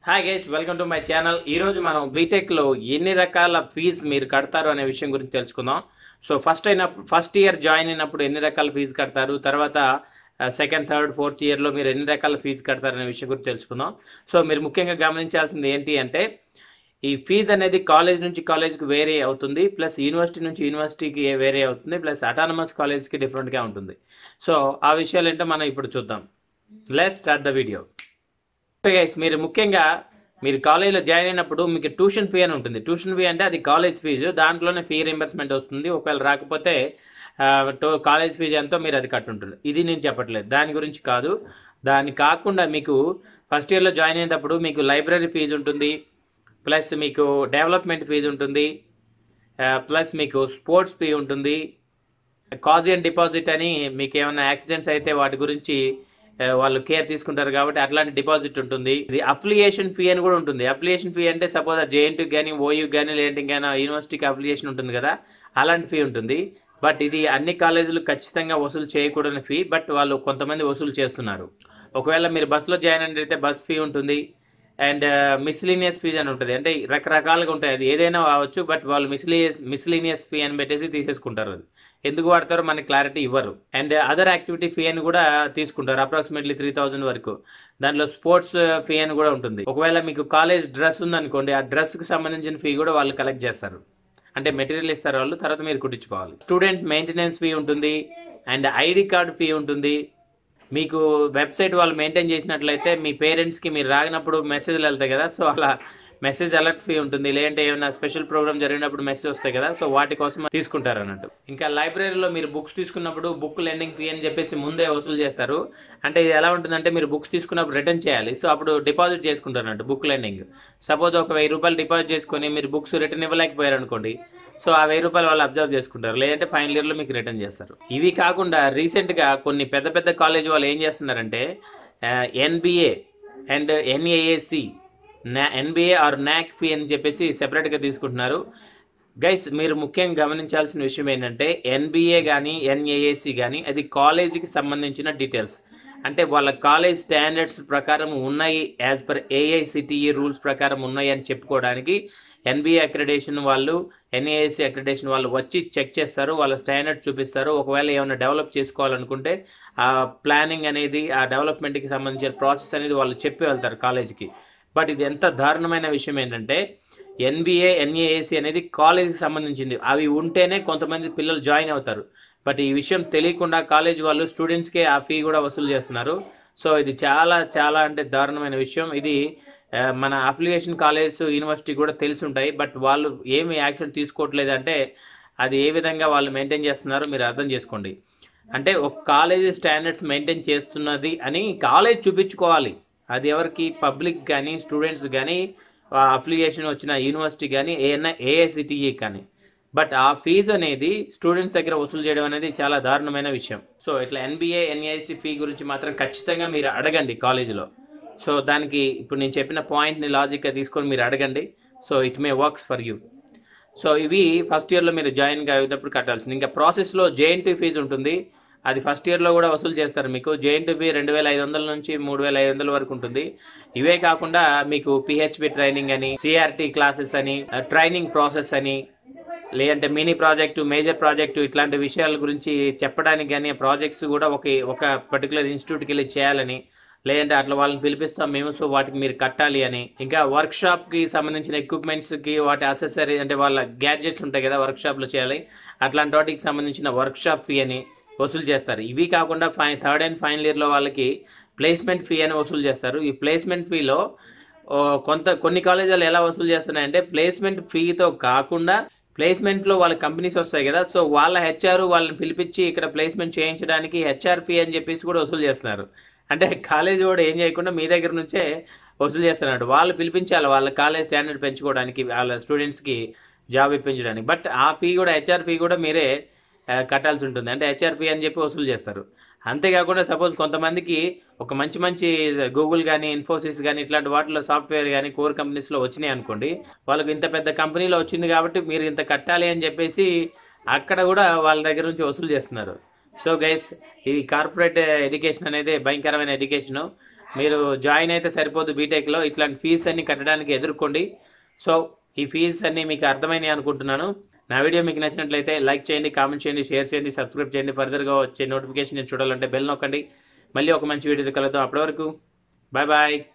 Hi guys, welcome to my channel. ఈరోజు మనం బీటెక్లో ఎన్ని రకాల ఫీజు మీరు కడతారు అనే విషయం గురించి తెలుసుకుందాం. సో ఫస్ట్ ఇయర్ జాయిన్ అయినప్పుడు ఎన్ని రకాల ఫీజు కడతారు, తర్వాత సెకండ్, థర్డ్, ఫోర్త్ ఇయర్లో మీరు ఎన్ని రకాల ఫీజు కడతారు అనే విషయం గురించి తెలుసుకుందాం. సో మీరు ముఖ్యంగా గమనించాల్సింది ఏంటి అంటే, ఈ ఫీజు అనేది కాలేజ్ నుంచి కాలేజ్కి వేరే అవుతుంది, ప్లస్ యూనివర్సిటీ నుంచి యూనివర్సిటీకి వేరే అవుతుంది, ప్లస్ అటానమస్ కాలేజ్కి డిఫరెంట్గా ఉంటుంది. సో ఆ విషయాలు ఏంటో మనం ఇప్పుడు చూద్దాం. Let's start the video. Guys, మీరు ముఖ్యంగా మీరు కాలేజీలో జాయిన్ అయినప్పుడు మీకు ట్యూషన్ ఫీ అని ఉంటుంది. ట్యూషన్ ఫీ అంటే అది కాలేజ్ ఫీజు, దాంట్లోనే ఫీ రింబర్స్మెంట్ వస్తుంది. ఒకవేళ రాకపోతే కాలేజ్ ఫీజు ఎంతో మీరు అది కట్టుంటుంది. ఇది నేను చెప్పట్లేదు, దాని గురించి కాదు. దాని కాకుండా మీకు ఫస్ట్ ఇయర్లో జాయిన్ అయినప్పుడు మీకు లైబ్రరీ ఫీజు ఉంటుంది, ప్లస్ మీకు డెవలప్మెంట్ ఫీజు ఉంటుంది, ప్లస్ మీకు స్పోర్ట్స్ ఫీ ఉంటుంది, కాజియన్ డిపాజిట్ అని మీకు ఏమైనా యాక్సిడెంట్స్ అయితే వాటి గురించి వాళ్ళు కేర్ తీసుకుంటారు కాబట్టి అట్లాంటి డిపాజిట్ ఉంటుంది. ఇది అప్లికేషన్ ఫీ అని కూడా ఉంటుంది. అప్లికేషన్ ఫీ అంటే సపోజ్ జేఎన్టీకి కానీ, ఓయూకి కానీ, లేదంటే ఇంకైనా యూనివర్సిటీకి అప్లికేషన్ ఉంటుంది కదా, అలాంటి ఫీ ఉంటుంది. బట్ ఇది అన్ని కాలేజీలు ఖచ్చితంగా వసూలు చేయకూడని ఫీ, బట్ వాళ్ళు కొంతమంది వసూలు చేస్తున్నారు. ఒకవేళ మీరు బస్సులో జాయిన్ అయితే బస్ ఫీ ఉంటుంది, అండ్ మిస్లీనియస్ ఫీజ్ అని ఉంటుంది. అంటే రకరకాలుగా ఉంటాయి, అది ఏదైనా కావచ్చు. బట్ వాళ్ళు మిస్లీనియస్ ఫీ అని పెట్టేసి తీసేసుకుంటారు. అది ఎందుకు వాడతారో మనకి క్లారిటీ ఇవ్వరు. అండ్ అదర్ యాక్టివిటీ ఫీ అని కూడా తీసుకుంటారు, అప్రాక్సిమేట్లీ 3000 వరకు. దాంట్లో స్పోర్ట్స్ ఫీ అని కూడా ఉంటుంది. ఒకవేళ మీకు కాలేజ్ డ్రెస్ ఉందనుకోండి, ఆ డ్రెస్కి సంబంధించిన ఫీ కూడా వాళ్ళు కలెక్ట్ చేస్తారు. అంటే మెటీరియల్ ఇస్తారు వాళ్ళు, తర్వాత మీరు కుట్టించుకోవాలి. స్టూడెంట్ మెయింటెనెన్స్ ఫీ ఉంటుంది, అండ్ ఐడి కార్డు ఫీ ఉంటుంది. మీకు వెబ్సైట్ వాళ్ళు మెయింటైన్ చేసినట్లయితే మీ పేరెంట్స్కి మీరు రాగినప్పుడు మెసేజ్లు వెళ్తాయి కదా, సో అలా మెసేజ్ అలర్ట్ ఫీ ఉంటుంది. లేదంటే ఏమైనా స్పెషల్ ప్రోగ్రామ్ జరిగినప్పుడు మెసేజ్ వస్తాయి కదా, సో వాటి కోసం తీసుకుంటారు అన్నట్టు. ఇంకా లైబ్రరీలో మీరు బుక్స్ తీసుకున్నప్పుడు బుక్ లెండింగ్ ఫీ అని చెప్పేసి ముందే వసూలు చేస్తారు. అంటే ఇది ఎలా ఉంటుందంటే, మీరు బుక్స్ తీసుకున్నప్పుడు రిటర్న్ చేయాలి, సో అప్పుడు డిపాజిట్ చేసుకుంటారు అన్నట్టు బుక్ లెండింగ్. సపోజ్ ఒక 1000 రూపాయలు డిపాజిట్ చేసుకొని మీరు బుక్స్ రిటర్న్ ఇవ్వలేకపోయారు అనుకోండి, సో ఆ 1000 రూపాయలు వాళ్ళు అబ్జర్వ్ చేసుకుంటారు, లేదంటే ఫైనల్ ఇయర్లో మీకు రిటర్న్ చేస్తారు. ఇవి కాకుండా రీసెంట్గా కొన్ని పెద్ద పెద్ద కాలేజ్ వాళ్ళు ఏం చేస్తున్నారంటే, NBA and NAAC, NBA or NAAC fee అని చెప్పేసి సెపరేట్గా తీసుకుంటున్నారు. గైస్, మీరు ముఖ్యంగా గమనించాల్సిన విషయం ఏంటంటే, ఎన్బిఏ కానీ ఎన్ఏఏసి కానీ అది కాలేజీకి సంబంధించిన డీటెయిల్స్. అంటే వాళ్ళ కాలేజ్ స్టాండర్డ్స్ ప్రకారం ఉన్నాయి, యాజ్ పర్ ఏఐసిటిఈ రూల్స్ ప్రకారం ఉన్నాయి అని చెప్పుకోవడానికి ఎన్బిఏ అక్రిడేషన్ వాళ్ళు, ఎన్ఏఏసి అక్రిడేషన్ వాళ్ళు వచ్చి చెక్ చేస్తారు, వాళ్ళ స్టాండర్డ్ చూపిస్తారు. ఒకవేళ ఏమైనా డెవలప్ చేసుకోవాలనుకుంటే ఆ ప్లానింగ్ అనేది, ఆ డెవలప్మెంట్కి సంబంధించిన ప్రాసెస్ అనేది వాళ్ళు చెప్పి వెళ్తారు కాలేజీకి. బట్ ఇది ఎంత దారుణమైన విషయం ఏంటంటే, ఎన్బిఏ ఎన్ఏఏసి అనేది కాలేజీకి సంబంధించింది. అవి ఉంటేనే కొంతమంది పిల్లలు జాయిన్ అవుతారు. బట్ ఈ విషయం తెలియకుండా కాలేజ్ వాళ్ళు స్టూడెంట్స్కే ఆ ఫీ కూడా వసూలు చేస్తున్నారు. సో ఇది చాలా చాలా అంటే దారుణమైన విషయం. ఇది మన అఫిలియేషన్ కాలేజ్, యూనివర్సిటీ కూడా తెలిసి ఉంటాయి, బట్ వాళ్ళు ఏమి యాక్షన్ తీసుకోవట్లేదు. అంటే అది ఏ విధంగా వాళ్ళు మెయింటైన్ చేస్తున్నారో మీరు అర్థం చేసుకోండి. అంటే ఒక కాలేజీ స్టాండర్డ్స్ మెయింటైన్ చేస్తున్నది అని కాలేజ్ చూపించుకోవాలి. అది ఎవరికి? పబ్లిక్ కానీ, స్టూడెంట్స్ కానీ, అఫిలియేషన్ వచ్చిన యూనివర్సిటీ కానీ, ఏఐసిటిఈ కానీ. బట్ ఆ ఫీజు అనేది స్టూడెంట్స్ దగ్గర వసూలు చేయడం అనేది చాలా దారుణమైన విషయం. సో ఇట్లా ఎన్బిఏ ఎన్ఏఐసి ఫీ గురించి మాత్రం ఖచ్చితంగా మీరు అడగండి కాలేజీలో. సో దానికి ఇప్పుడు నేను చెప్పిన పాయింట్ని లాజిక్గా తీసుకొని మీరు అడగండి. So it may works for you. So ఇవి ఫస్ట్ ఇయర్లో మీరు జాయిన్ అయ్యేటప్పుడు కట్టాల్సింది. ఇంకా ప్రాసెస్లో జేఎన్టీ ఫీజు ఉంటుంది, అది ఫస్ట్ ఇయర్లో కూడా వసూలు చేస్తారు. మీకు జేఎన్టీ ఫీ 2500 నుంచి 3500 వరకు ఉంటుంది. ఇవే కాకుండా మీకు పిహెచ్పి ట్రైనింగ్ అని, సిఆర్టీ క్లాసెస్ అని, ట్రైనింగ్ ప్రాసెస్ అని, లేదంటే మినీ ప్రాజెక్టు, మేజర్ ప్రాజెక్టు, ఇట్లాంటి విషయాల గురించి చెప్పడానికి కానీ, ప్రాజెక్ట్స్ కూడా ఒక పర్టికులర్ ఇన్స్టిట్యూట్కి వెళ్ళి చేయాలని, లేదంటే అట్లా వాళ్ళని పిలిపిస్తాం మేము, సో వాటికి మీరు కట్టాలి అని. ఇంకా వర్క్ షాప్కి సంబంధించిన ఎక్విప్మెంట్స్కి, వాటి అసెసరీ అంటే వాళ్ళ గ్యాడ్జెట్స్ ఉంటాయి కదా వర్క్ షాప్లో చేయాలి, అట్లాంటి వాటికి సంబంధించిన వర్క్ షాప్ ఫీ అని వసూలు చేస్తారు. ఇవి కాకుండా థర్డ్ అండ్ ఫైనల్ ఇయర్లో వాళ్ళకి ప్లేస్మెంట్ ఫీ అని వసూలు చేస్తారు. ఈ ప్లేస్మెంట్ ఫీలో కొన్ని కాలేజీలు ఎలా వసూలు చేస్తున్నాయంటే, ప్లేస్మెంట్ ఫీతో కాకుండా ప్లేస్మెంట్లో వాళ్ళ కంపెనీస్ వస్తాయి కదా, సో వాళ్ళ హెచ్ఆర్ వాళ్ళని పిలిపించి ఇక్కడ ప్లేస్మెంట్ చేయించడానికి హెచ్ఆర్ ఫీ అని చెప్పేసి కూడా వసూలు చేస్తున్నారు. అంటే కాలేజ్ కూడా ఏం చేయకుండా మీ దగ్గర నుంచే వసూలు చేస్తున్నారు. వాళ్ళు పిలిపించాలి వాళ్ళ కాలేజ్ స్టాండర్డ్ పెంచుకోవడానికి, వాళ్ళ స్టూడెంట్స్కి జాబ్ ఇప్పించడానికి. బట్ ఆ ఫీ కూడా, హెచ్ఆర్ ఫీ కూడా మీరే కట్టాల్సి ఉంటుంది. అంటే హెచ్ఆర్ ఫీ అని చెప్పి వసూలు చేస్తారు. అంతేకాకుండా సపోజ్ కొంతమందికి ఒక మంచి గూగుల్ కానీ, ఇన్ఫోసిస్ కానీ, ఇట్లాంటి వాటిలో సాఫ్ట్వేర్ కానీ కోర్ కంపెనీస్లో వచ్చినాయి అనుకోండి, వాళ్ళకి ఇంత పెద్ద కంపెనీలో వచ్చింది కాబట్టి మీరు ఇంత కట్టాలి అని చెప్పేసి అక్కడ కూడా వాళ్ళ దగ్గర నుంచి వసూలు చేస్తున్నారు. సో గైస్, ఈ కార్పొరేట్ ఎడ్యుకేషన్ అనేది భయంకరమైన ఎడ్యుకేషను. మీరు జాయిన్ అయితే సరిపోదు బీటెక్లో, ఇట్లాంటి ఫీజు అన్ని కట్టడానికి ఎదుర్కోండి. సో ఈ ఫీజు అన్ని మీకు అర్థమైనాయి అనుకుంటున్నాను. నా వీడియో మీకు నచ్చినట్లయితే లైక్ చేయండి, కామెంట్ చేయండి, షేర్ చేయండి, సబ్స్క్రైబ్ చేయండి. ఫర్దర్గా వచ్చే నోటిఫికేషన్ చూడాలంటే బెల్ నొక్కండి. మళ్ళీ ఒక మంచి వీడియో కలుద్దాం. అప్పటి వరకు బాయ్ బాయ్.